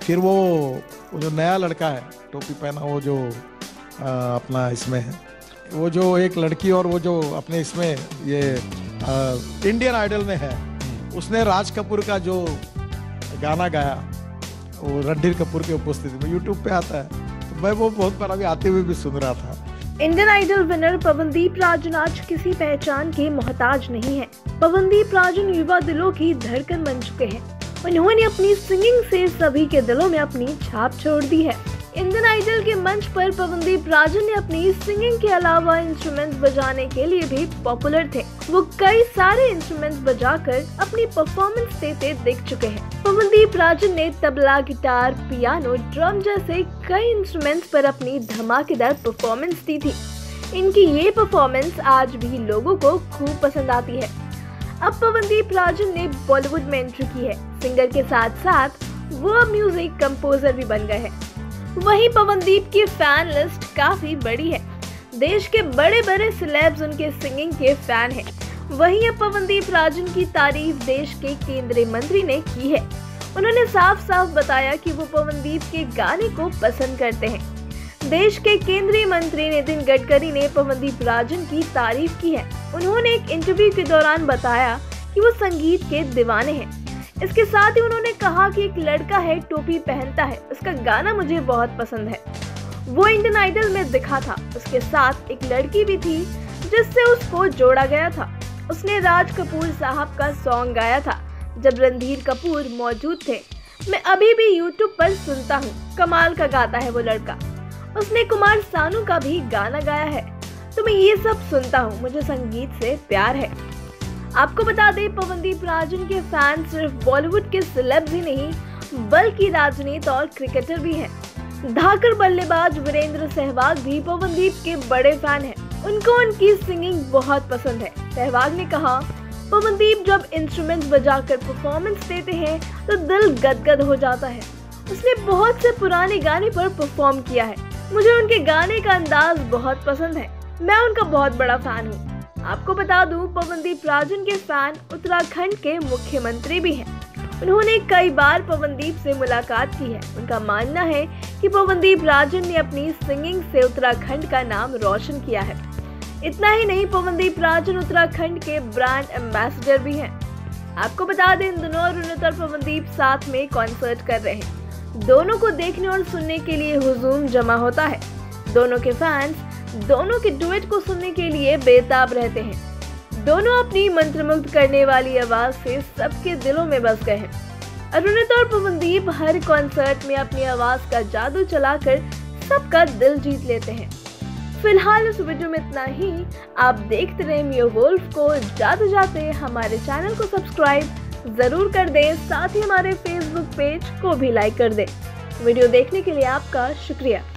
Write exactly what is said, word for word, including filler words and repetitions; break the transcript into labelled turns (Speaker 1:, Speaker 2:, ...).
Speaker 1: फिर वो वो जो नया लड़का है टोपी पहना, वो जो आ, अपना इसमें है, वो जो एक लड़की और वो जो अपने इसमें ये आ, इंडियन आइडल में है, उसने राज कपूर का जो गाना गाया, वो रणधीर कपूर की उपस्थिति में, यूट्यूब पे आता है, तो मैं वो बहुत बार अभी आते हुए भी सुन रहा था।
Speaker 2: Indian Idol winner Pawandeep Rajan आज किसी पहचान के मोहताज नहीं है। पवनदीप राजन युवा दिलों की धड़कन बन चुके हैं। उन्होंने अपनी सिंगिंग से सभी के दिलों में अपनी छाप छोड़ दी है। इंडियन आइडल के मंच पर पवनदीप राजन ने अपनी सिंगिंग के अलावा इंस्ट्रूमेंट्स बजाने के लिए भी पॉपुलर थे। वो कई सारे इंस्ट्रूमेंट्स बजाकर अपनी परफॉर्मेंस देते दिख चुके हैं। पवनदीप राजन ने तबला, गिटार, पियानो, ड्रम जैसे कई इंस्ट्रूमेंट्स पर अपनी धमाकेदार परफॉर्मेंस दी थी। इनकी ये परफॉर्मेंस आज भी लोगों को खूब पसंद आती है। अब पवनदीप राजन ने बॉलीवुड में एंट्री की है। सिंगर के साथ साथ वो अब म्यूजिक कंपोजर भी बन गए हैं। वहीं पवनदीप की फैन लिस्ट काफी बड़ी है। देश के बड़े बड़े सेलेब्स उनके सिंगिंग के फैन हैं। वहीं अब पवनदीप राजन की तारीफ देश के केंद्रीय मंत्री ने की है। उन्होंने साफ साफ बताया कि वो पवनदीप के गाने को पसंद करते हैं। देश के केंद्रीय मंत्री नितिन गडकरी ने पवनदीप राजन की तारीफ की है। उन्होंने एक इंटरव्यू के दौरान बताया कि वो संगीत के दीवाने हैं। इसके साथ ही उन्होंने कहा कि एक लड़का है, टोपी पहनता है, उसका गाना मुझे बहुत पसंद है। वो इंडियन आइडल में दिखा था। उसके साथ एक लड़की भी थी जिससे उसको जोड़ा गया था। उसने राज कपूर साहब का सॉन्ग गाया था जब रणधीर कपूर मौजूद थे। मैं अभी भी यूट्यूब पर सुनता हूँ, कमाल का गाता है वो लड़का। उसने कुमार सानू का भी गाना गाया है। तो मैं ये सब सुनता हूँ, मुझे संगीत से प्यार है। आपको बता दें, पवनदीप राजन के फैन सिर्फ बॉलीवुड के सेलेब्स ही नहीं बल्कि राजनीति और क्रिकेटर भी हैं। धाकड़ बल्लेबाज वीरेंद्र सहवाग भी पवनदीप के बड़े फैन हैं। उनको उनकी सिंगिंग बहुत पसंद है। सहवाग ने कहा, पवनदीप जब इंस्ट्रूमेंट्स बजाकर परफॉर्मेंस देते हैं तो दिल गदगद हो जाता है। उसने बहुत से पुराने गाने पर परफॉर्म किया है। मुझे उनके गाने का अंदाज बहुत पसंद है। मैं उनका बहुत बड़ा फैन हूँ। आपको बता दूं, पवनदीप राजन के फैन उत्तराखंड के मुख्यमंत्री भी हैं। उन्होंने कई बार पवनदीप से मुलाकात की है। उनका मानना है कि पवनदीप राजन ने अपनी सिंगिंग से उत्तराखंड का नाम रोशन किया है। इतना ही नहीं, पवनदीप राजन उत्तराखंड के ब्रांड एम्बेसडर भी हैं। आपको बता दें, इन दिनों अरुणित और पवनदीप साथ में कॉन्सर्ट कर रहे हैं। दोनों को देखने और सुनने के लिए हुजूम जमा होता है। दोनों के फैंस दोनों के डुएट को सुनने के लिए बेताब रहते हैं। दोनों अपनी मंत्रमुग्ध करने वाली आवाज से सबके दिलों में बस गए हैं। अरुणित और पवनदीप हर कॉन्सर्ट में अपनी आवाज का जादू चलाकर सबका दिल जीत लेते हैं। फिलहाल इस वीडियो में इतना ही। आप देखते रहे मियो वोल्फ को जाते जाते। हमारे चैनल को सब्सक्राइब जरूर कर दें, साथ ही हमारे फेसबुक पेज को भी लाइक कर दें। वीडियो देखने के लिए आपका शुक्रिया।